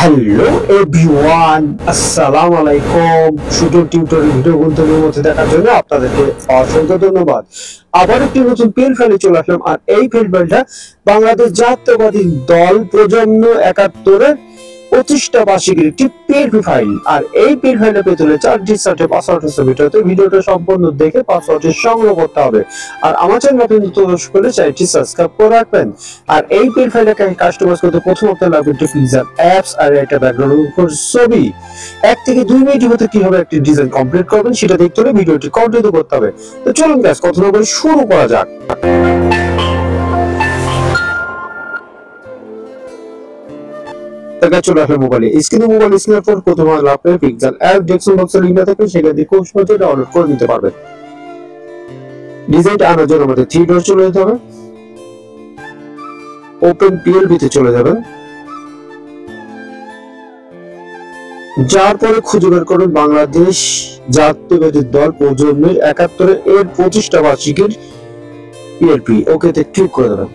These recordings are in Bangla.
হ্যালো এভরিওয়ান, আসসালামু আলাইকুম। শুধু টিউটোরিয়াল ভিডিওগুলোর মধ্যে দেখার জন্য আপনাদেরকে অসংখ্য ধন্যবাদ। আবার একটি নতুন পেল ফাইলে চলে আসলাম। আর এই পেল ফাইলটা বাংলাদেশ জাতীয়তাবাদী দল প্রজন্ম ৭১-এর ২৫টা বার্ষিকীর একটি পিএলপি ফাইল। আর এই পিএল ফাইলটা পেতে হলে 4টি সার্চে পাসওয়ার্ড আছে। ভিডিওটা সম্পূর্ণ দেখে পাসওয়ার্ডটি সংগ্রহ করতে হবে। আর আমার চ্যানেল আপনি নতুন দর্শক হলে চ্যানেলটি সাবস্ক্রাইব করে রাখবেন। আর এই পিএল ফাইলটাকে কাস্টমাইজ করতে প্রথম আপনার লাগবে একটি পিক্সেল অ্যাপস আর একটা ব্যাকগ্রাউন্ড ছবি। ১ থেকে ২ মিনিটের মধ্যে কিভাবে একটি ডিজাইন কমপ্লিট করবেন সেটা দেখতে হলে ভিডিওটি কন্টিনিউ করতে হবে। তো চলুন গাইস, কথা না বলে শুরু করা যাক। চলে আসলে মোবাইল স্ক্রিনের পর প্রথমে আপনার পিক্সেল অ্যাপ ডেস্কটপ বক্সের লিংকটা থাকে, সেখান থেকে খুব সহজে ডাউনলোড করে নিতে পারবেন। ডিজাইনটা আনার জন্য আমাদের থ্রি ডট চলে যেতে হবে। ওপেন পিএলবি তে চলে যাবেন। যার পরে খুঁজে বের করুন বাংলাদেশ জাতীয়তাবাদী দল প্রজন্মের ৭১-এর ২৫টা বার্ষিকীর পিএলপি। ওকে তে ক্লিক করে দেবেন।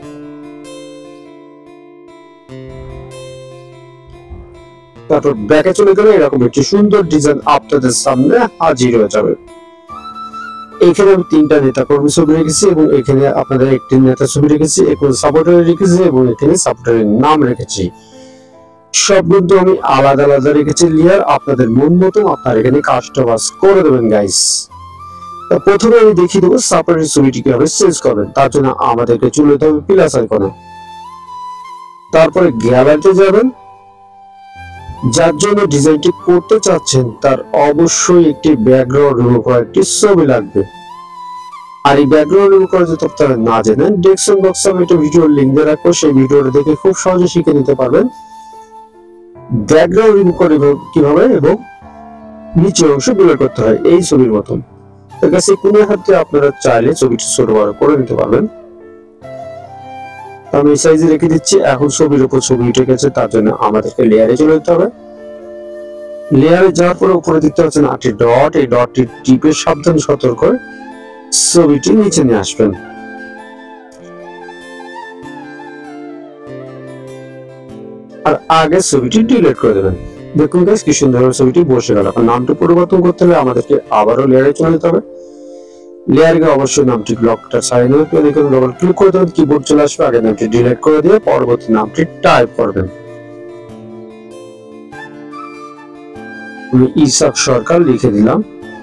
তারপর ব্যাকে চলে গেলে এরকম একটি সুন্দর ডিজাইন আপনাদের সামনে হাজির হয়ে যাবে। এখানে আমি ৩টা নেতা কর্মী ছবি রেখেছি এবং এখানে আপনাদের একটি নেতা ছবি রেখেছি, এখানে সাপোর্টার রেখেছি এবং এখানে সাপোর্টারের নাম রেখেছি। সব কিন্তু আমি আলাদা আলাদা রেখেছি লেয়ার। আপনাদের মন মতো আপনারা এখানে কাস্টমাইজ করে দেবেন গাইস। প্রথমে আমি দেখিয়ে দেবো সাপোর্টারের ছবিটি কিভাবে চেঞ্জ করবেন। তার জন্য আমাদেরকে চলে যেতে হবে প্লাস আইকনে। তারপরে গ্যালারিতে যাবেন। যার জন্য ডিজাইনটি করতে চাচ্ছেন তার অবশ্যই একটি ব্যাকগ্রাউন্ড রিমুভ করা একটি ছবি লাগবে। আর এই ব্যাকগ্রাউন্ড রিমুভ করা যদি আপনারা না জানেন, ডেসক্রিপশন বক্সে আমি একটা ভিডিওর লিংক দিয়ে রাখবো, সেই ভিডিওটা দেখে খুব সহজে শিখে নিতে পারবেন ব্যাকগ্রাউন্ড রিমুভ করে কিভাবে এবং নিচের অংশ ব্লার করতে হয় এই ছবির মতন। তার কাছে কোনো হাতে আপনারা চাইলে ছবিটি ছোট বড় করে নিতে পারবেন। আমি এই সাইজে রেখে দিচ্ছি। এখন ছবির উপর ছবি উঠে গেছে, তার জন্য আমাদেরকে লেয়ারে চলে যেতে হবে। লেয়ারে যাওয়ার পরে উপরে দেখতে পাচ্ছেন ৮টি ডট। এই ডটটি টিপে সাবধান সতর্ক করে ছবিটি নিচে নিয়ে আসবেন। আর আগে ছবিটি ডিলিট করে দেবেন। দেখুন গাইস কি সুন্দর ছবিটি বসে গেল। এখন নামটি পরিবর্তন করতে হলে আমাদেরকে আবারও লেয়ারে চলে যেতে হবে। লেয়ারে অবশ্যই নামটি লকটা সাইন আপ করে দেখুন, ডবল ক্লিক করে দেবেন, কিবোর্ড চলে আসবে। আগে নামটি ডিলিট করে দিয়ে পরবর্তী নামটি টাইপ করবেন। আমি ইসাক সরকার লিখে দিলাম।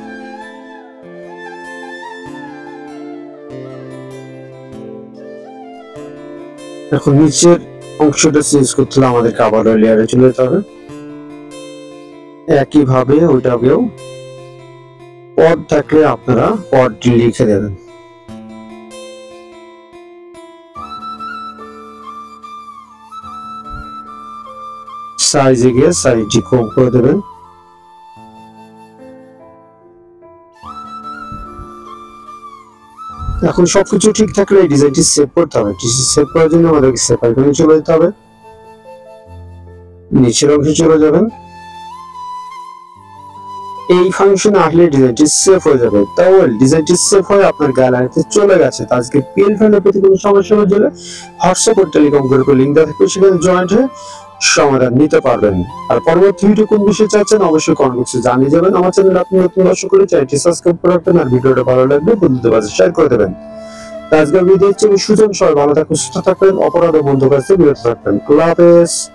এখন নিচের অংশটা চেঞ্জ করতে হলে আমাদেরকে আবারও লেয়ারে চলে যেতে হবে। একইভাবে ওইটাকেও পদ থাকলে আপনারা পদটি লিখে দেবেন। সাইজে গিয়ে সাইজটি কম করে দেবেন। এখন সবকিছু ঠিক থাকলে এই ডিজাইনটি সেভ করতে হবে। সেভ করার জন্য আমাদেরকে সেভ আইকনে চলে যেতে হবে। নিচের অংশে চলে যাবেন। এই ফাংশনে আসলে ডিজাইনটি সেভ হয়ে যাবে। তাও ডিজাইনটি সেভ হয়ে আপনার গ্যালারিতে চলে গেছে। আজকে পিএল ফাইলে পেতে কোনো সমস্যা হলে হোয়াটসঅ্যাপ ও টেলিকম গ্রুপে লিংক দেওয়া থাকবে, সেখানে জয়েন্ট হয়ে সমাধান নিতে পারবেন। আর পরবর্তী ভিডিও কোন বিষয়ে চাচ্ছেন অবশ্যই কমেন্ট বক্সে জানিয়ে যাবেন। আমার চ্যানেল আপনি নতুন দর্শক হলে চ্যানেলটি সাবস্ক্রাইব করে রাখবেন। আর ভিডিওটা ভালো লাগলে বন্ধুদের মাঝে শেয়ার করে দেবেন। আজকের ভিডিও হচ্ছে সুজন। সবাই ভালো থাকবেন, সুস্থ থাকবেন, অপরাধ ও বন্ধু কাছে বিরত থাকবেন। আল্লাহ হাফেজ।